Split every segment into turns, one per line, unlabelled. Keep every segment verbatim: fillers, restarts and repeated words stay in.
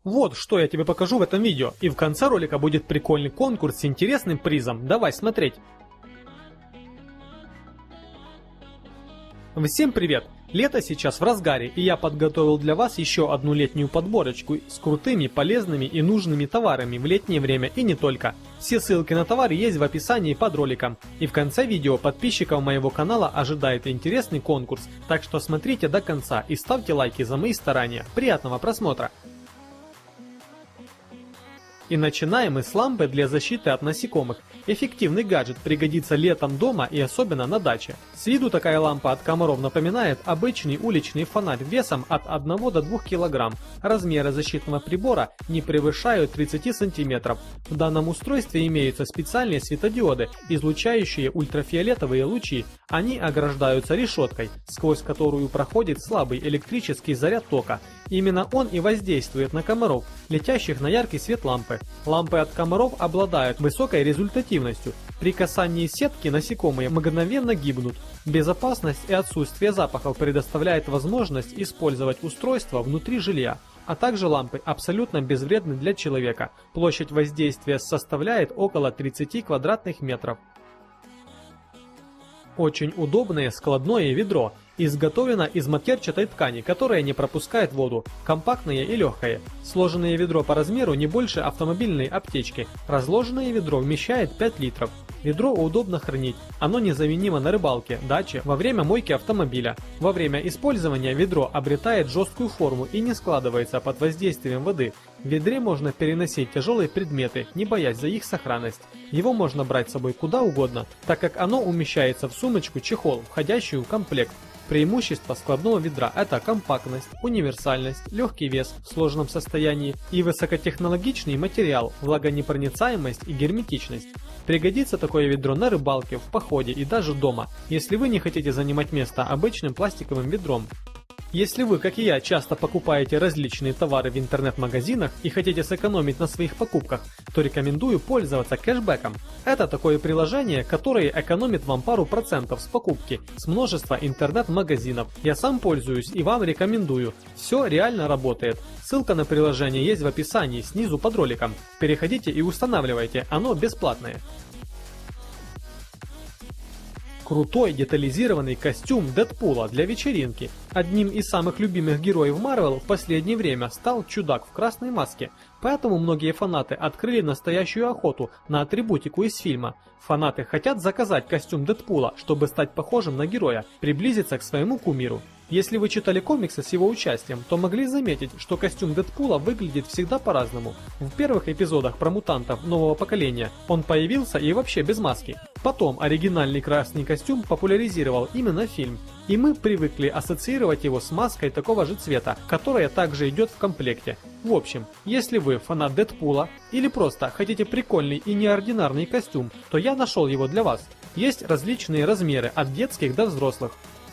Вот что я тебе покажу в этом видео, и в конце ролика будет прикольный конкурс с интересным призом. Давай смотреть. Всем привет! Лето сейчас в разгаре, и я подготовил для вас еще одну летнюю подборочку с крутыми, полезными и нужными товарами в летнее время и не только. Все ссылки на товары есть в описании под роликом. И в конце видео подписчиков моего канала ожидает интересный конкурс, так что смотрите до конца и ставьте лайки за мои старания. Приятного просмотра! И начинаем мы с лампы для защиты от насекомых. Эффективный гаджет пригодится летом дома и особенно на даче. С виду такая лампа от комаров напоминает обычный уличный фонарь весом от одного до двух килограмм. Размеры защитного прибора не превышают тридцати сантиметров. В данном устройстве имеются специальные светодиоды, излучающие ультрафиолетовые лучи. Они ограждаются решеткой, сквозь которую проходит слабый электрический заряд тока. Именно он и воздействует на комаров, летящих на яркий свет лампы. Лампы от комаров обладают высокой результативностью. При касании сетки насекомые мгновенно гибнут. Безопасность и отсутствие запахов предоставляет возможность использовать устройство внутри жилья. А также лампы абсолютно безвредны для человека. Площадь воздействия составляет около тридцати квадратных метров. Очень удобное складное ведро. Изготовлено из матерчатой ткани, которая не пропускает воду, компактное и легкое. Сложенное ведро по размеру не больше автомобильной аптечки. Разложенное ведро вмещает пять литров. Ведро удобно хранить, оно незаменимо на рыбалке, даче, во время мойки автомобиля. Во время использования ведро обретает жесткую форму и не складывается под воздействием воды. В ведре можно переносить тяжелые предметы, не боясь за их сохранность. Его можно брать с собой куда угодно, так как оно умещается в сумочку-чехол, входящую в комплект. Преимущество складного ведра – это компактность, универсальность, легкий вес в сложном состоянии и высокотехнологичный материал, влагонепроницаемость и герметичность. Пригодится такое ведро на рыбалке, в походе и даже дома, если вы не хотите занимать место обычным пластиковым ведром. Если вы, как и я, часто покупаете различные товары в интернет-магазинах и хотите сэкономить на своих покупках, то рекомендую пользоваться кэшбэком. Это такое приложение, которое экономит вам пару процентов с покупки с множества интернет-магазинов. Я сам пользуюсь и вам рекомендую. Все реально работает. Ссылка на приложение есть в описании снизу под роликом. Переходите и устанавливайте, оно бесплатное. Крутой детализированный костюм Дэдпула для вечеринки. Одним из самых любимых героев Марвел в последнее время стал чудак в красной маске, поэтому многие фанаты открыли настоящую охоту на атрибутику из фильма. Фанаты хотят заказать костюм Дэдпула, чтобы стать похожим на героя, приблизиться к своему кумиру. Если вы читали комиксы с его участием, то могли заметить, что костюм Дэдпула выглядит всегда по-разному. В первых эпизодах про мутантов нового поколения он появился и вообще без маски. Потом оригинальный красный костюм популяризировал именно фильм, и мы привыкли ассоциировать его с маской такого же цвета, которая также идет в комплекте. В общем, если вы фанат Дэдпула или просто хотите прикольный и неординарный костюм, то я нашел его для вас. Есть различные размеры от детских до взрослых.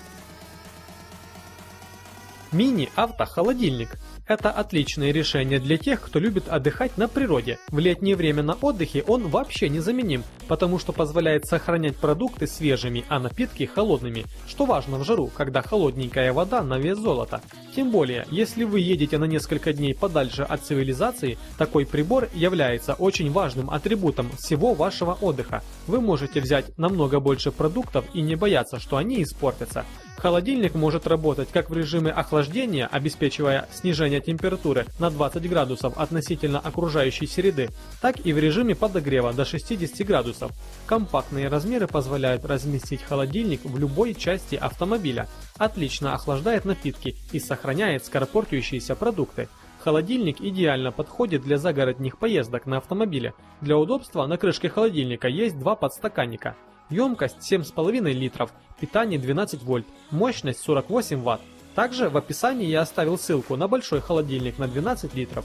Мини-автохолодильник. Это отличное решение для тех, кто любит отдыхать на природе. В летнее время на отдыхе он вообще незаменим, потому что позволяет сохранять продукты свежими, а напитки холодными, что важно в жару, когда холодненькая вода на вес золота. Тем более, если вы едете на несколько дней подальше от цивилизации, такой прибор является очень важным атрибутом всего вашего отдыха. Вы можете взять намного больше продуктов и не бояться, что они испортятся. Холодильник может работать как в режиме охлаждения, обеспечивая снижение температуры на двадцать градусов относительно окружающей среды, так и в режиме подогрева до шестидесяти градусов. Компактные размеры позволяют разместить холодильник в любой части автомобиля, отлично охлаждает напитки и сохраняет скоропортящиеся продукты. Холодильник идеально подходит для загородных поездок на автомобиле. Для удобства на крышке холодильника есть два подстаканника. Емкость семь с половиной литров, питание двенадцать вольт, мощность сорок восемь ватт. Также в описании я оставил ссылку на большой холодильник на двенадцать литров.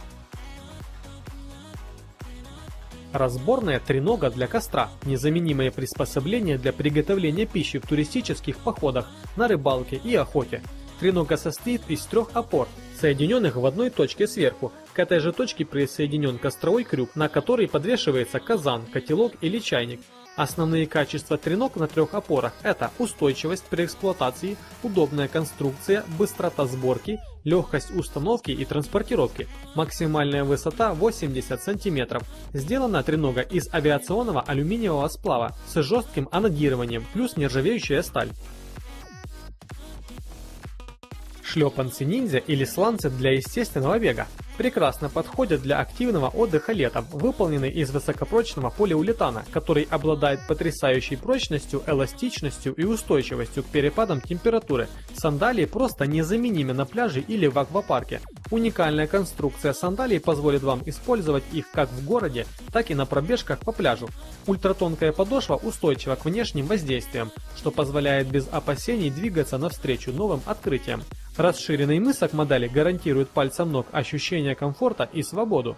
Разборная тренога для костра – незаменимое приспособление для приготовления пищи в туристических походах, на рыбалке и охоте. Тренога состоит из трех опор, соединенных в одной точке сверху. К этой же точке присоединен костровой крюк, на который подвешивается казан, котелок или чайник. Основные качества треног на трех опорах – это устойчивость при эксплуатации, удобная конструкция, быстрота сборки, легкость установки и транспортировки. Максимальная высота восемьдесят сантиметров. Сделана тренога из авиационного алюминиевого сплава с жестким анодированием плюс нержавеющая сталь. Шлепанцы ниндзя или сланцы для естественного бега прекрасно подходят для активного отдыха летом, выполнены из высокопрочного полиуретана, который обладает потрясающей прочностью, эластичностью и устойчивостью к перепадам температуры. Сандалии просто незаменимы на пляже или в аквапарке. Уникальная конструкция сандалий позволит вам использовать их как в городе, так и на пробежках по пляжу. Ультратонкая подошва устойчива к внешним воздействиям, что позволяет без опасений двигаться навстречу новым открытиям. Расширенный мысок модели гарантирует пальцам ног ощущение комфорта и свободу.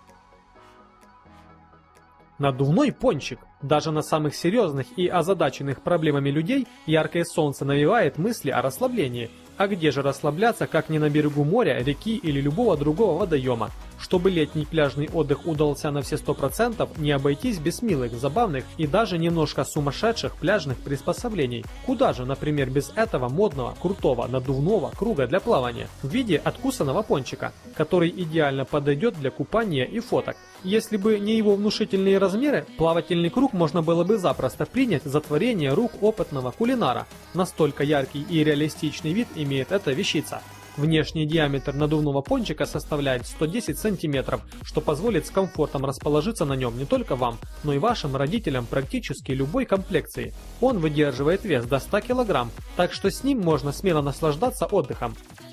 Надувной пончик. Даже на самых серьезных и озадаченных проблемами людей яркое солнце навевает мысли о расслаблении. А где же расслабляться, как не на берегу моря, реки или любого другого водоема? Чтобы летний пляжный отдых удался на все сто процентов, не обойтись без милых, забавных и даже немножко сумасшедших пляжных приспособлений. Куда же, например, без этого модного, крутого, надувного круга для плавания в виде откусанного пончика, который идеально подойдет для купания и фоток. Если бы не его внушительные размеры, плавательный круг можно было бы запросто принять за творение рук опытного кулинара. Настолько яркий и реалистичный вид имеет эта вещица. Внешний диаметр надувного пончика составляет сто десять сантиметров, что позволит с комфортом расположиться на нем не только вам, но и вашим родителям практически любой комплекции. Он выдерживает вес до ста килограмм, так что с ним можно смело наслаждаться отдыхом.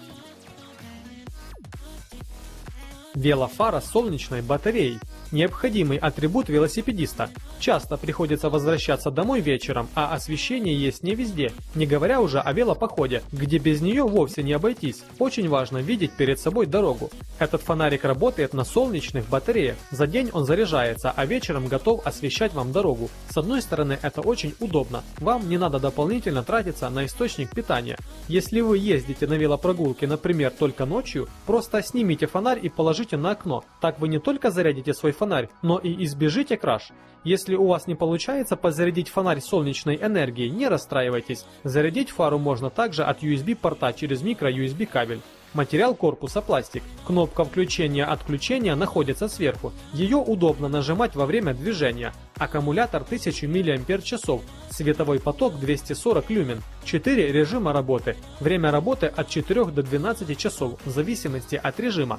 Велофара с солнечной батареей. Необходимый атрибут велосипедиста. Часто приходится возвращаться домой вечером, а освещение есть не везде, не говоря уже о велопоходе, где без нее вовсе не обойтись. Очень важно видеть перед собой дорогу. Этот фонарик работает на солнечных батареях. За день он заряжается, а вечером готов освещать вам дорогу. С одной стороны, это очень удобно. Вам не надо дополнительно тратиться на источник питания. Если вы ездите на велопрогулке, например, только ночью, просто снимите фонарь и положите на окно. Так вы не только зарядите свой фонарь, но и избежите краш. Если у вас не получается подзарядить фонарь солнечной энергией, не расстраивайтесь. Зарядить фару можно также от ю эс би-порта через микро-ю эс би кабель. Материал корпуса пластик. Кнопка включения-отключения находится сверху. Ее удобно нажимать во время движения. Аккумулятор тысяча миллиампер-часов. Световой поток двести сорок люмен. четыре режима работы. Время работы от четырёх до двенадцати часов, в зависимости от режима.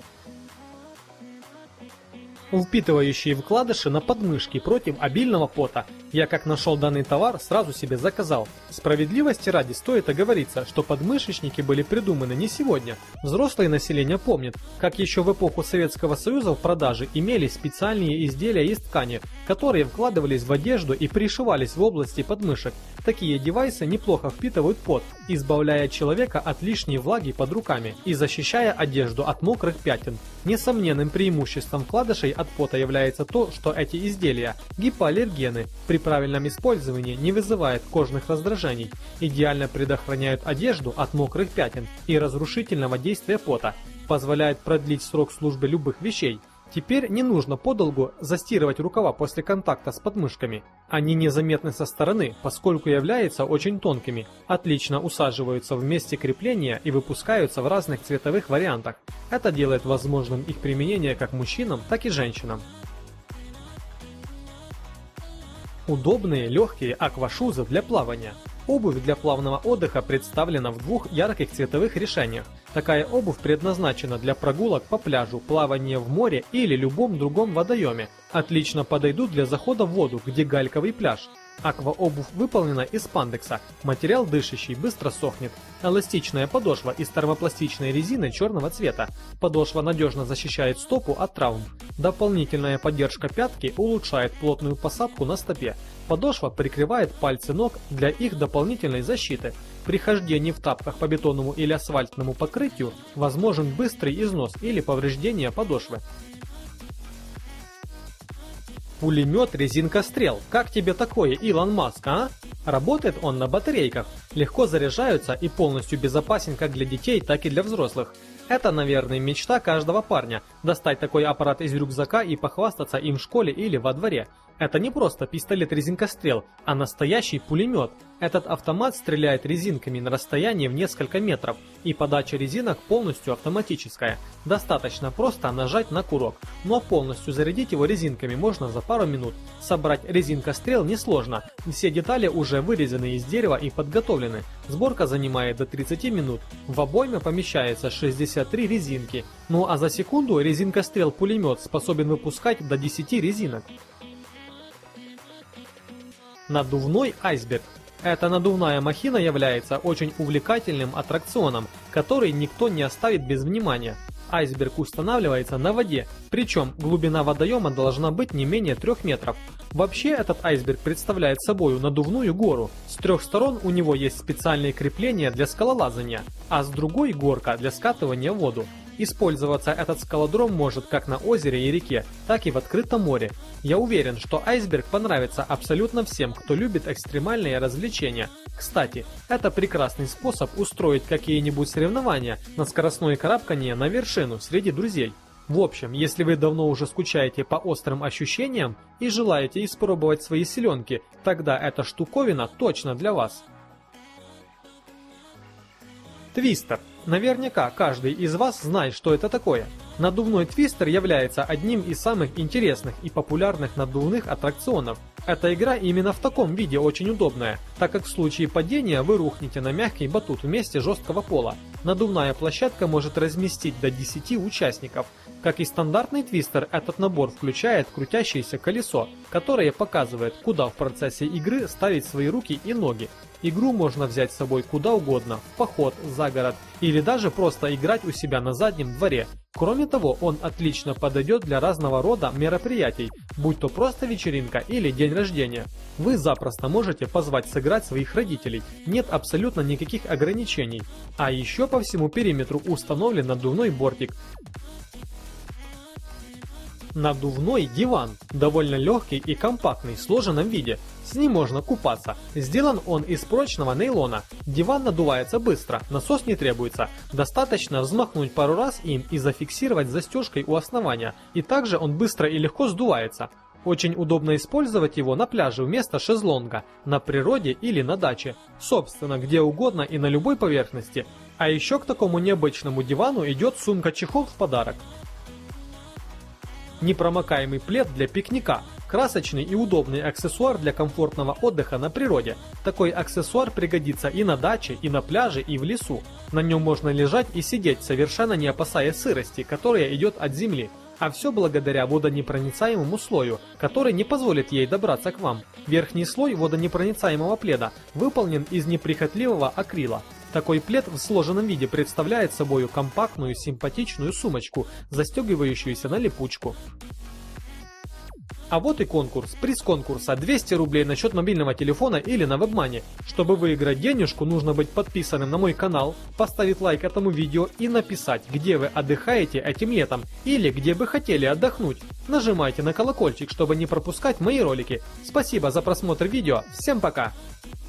Впитывающие вкладыши на подмышки против обильного пота. Я как нашел данный товар, сразу себе заказал. Справедливости ради стоит оговориться, что подмышечники были придуманы не сегодня. Взрослое население помнит, как еще в эпоху Советского Союза в продаже имелись специальные изделия из ткани, которые вкладывались в одежду и пришивались в области подмышек. Такие девайсы неплохо впитывают пот, избавляя человека от лишней влаги под руками и защищая одежду от мокрых пятен. Несомненным преимуществом вкладышей от пота является то, что эти изделия гипоаллергены, при правильном использовании не вызывают кожных раздражений, идеально предохраняют одежду от мокрых пятен и разрушительного действия пота, позволяют продлить срок службы любых вещей. Теперь не нужно подолгу застирывать рукава после контакта с подмышками. Они незаметны со стороны, поскольку являются очень тонкими, отлично усаживаются в месте крепления и выпускаются в разных цветовых вариантах. Это делает возможным их применение как мужчинам, так и женщинам. Удобные легкие аквашузы для плавания. Обувь для плавного отдыха представлена в двух ярких цветовых решениях. Такая обувь предназначена для прогулок по пляжу, плавания в море или любом другом водоеме. Отлично подойдут для захода в воду, где гальковый пляж. Акваобувь выполнена из спандекса. Материал дышащий, быстро сохнет. Эластичная подошва из термопластичной резины черного цвета. Подошва надежно защищает стопу от травм. Дополнительная поддержка пятки улучшает плотную посадку на стопе. Подошва прикрывает пальцы ног для их дополнительной защиты. При хождении в тапках по бетонному или асфальтному покрытию возможен быстрый износ или повреждение подошвы. Пулемет резинкострел. Как тебе такое, Илон Маск, а? Работает он на батарейках, легко заряжаются и полностью безопасен как для детей, так и для взрослых. Это, наверное, мечта каждого парня – достать такой аппарат из рюкзака и похвастаться им в школе или во дворе. Это не просто пистолет-резинкострел, а настоящий пулемет. Этот автомат стреляет резинками на расстоянии в несколько метров, и подача резинок полностью автоматическая. Достаточно просто нажать на курок, но полностью зарядить его резинками можно за пару минут. Собрать резинкострел несложно, все детали уже вырезаны из дерева и подготовлены. Сборка занимает до тридцати минут. В обойме помещается шестьдесят три резинки, ну а за секунду резинкострел-пулемет способен выпускать до десяти резинок. Надувной айсберг. Эта надувная махина является очень увлекательным аттракционом, который никто не оставит без внимания. Айсберг устанавливается на воде, причем глубина водоема должна быть не менее трёх метров. Вообще этот айсберг представляет собой надувную гору. С трех сторон у него есть специальные крепления для скалолазания, а с другой горка для скатывания в воду. Использоваться этот скалодром может как на озере и реке, так и в открытом море. Я уверен, что айсберг понравится абсолютно всем, кто любит экстремальные развлечения. Кстати, это прекрасный способ устроить какие-нибудь соревнования на скоростное карабкание на вершину среди друзей. В общем, если вы давно уже скучаете по острым ощущениям и желаете испробовать свои силенки, тогда эта штуковина точно для вас. Твистер. Наверняка каждый из вас знает, что это такое. Надувной твистер является одним из самых интересных и популярных надувных аттракционов. Эта игра именно в таком виде очень удобная, так как в случае падения вы рухнете на мягкий батут вместе жесткого пола. Надувная площадка может разместить до десяти участников. Как и стандартный твистер, этот набор включает крутящееся колесо, которое показывает, куда в процессе игры ставить свои руки и ноги. Игру можно взять с собой куда угодно, в поход, за город или даже просто играть у себя на заднем дворе. Кроме того, он отлично подойдет для разного рода мероприятий, будь то просто вечеринка или день рождения. Вы запросто можете позвать сыграть своих родителей, нет абсолютно никаких ограничений. А еще по всему периметру установлен надувной бортик. Надувной диван. Довольно легкий и компактный в сложенном виде. С ним можно купаться. Сделан он из прочного нейлона. Диван надувается быстро, насос не требуется. Достаточно взмахнуть пару раз им и зафиксировать застежкой у основания. И также он быстро и легко сдувается. Очень удобно использовать его на пляже вместо шезлонга, на природе или на даче. Собственно, где угодно и на любой поверхности. А еще к такому необычному дивану идет сумка-чехол в подарок. Непромокаемый плед для пикника. Красочный и удобный аксессуар для комфортного отдыха на природе. Такой аксессуар пригодится и на даче, и на пляже, и в лесу. На нем можно лежать и сидеть, совершенно не опасаясь сырости, которая идет от земли. А все благодаря водонепроницаемому слою, который не позволит ей добраться к вам. Верхний слой водонепроницаемого пледа выполнен из неприхотливого акрила. Такой плед в сложенном виде представляет собой компактную симпатичную сумочку, застегивающуюся на липучку. А вот и конкурс. Приз конкурса двести рублей на счет мобильного телефона или на WebMoney. Чтобы выиграть денежку, нужно быть подписанным на мой канал, поставить лайк этому видео и написать, где вы отдыхаете этим летом или где бы хотели отдохнуть. Нажимайте на колокольчик, чтобы не пропускать мои ролики. Спасибо за просмотр видео. Всем пока!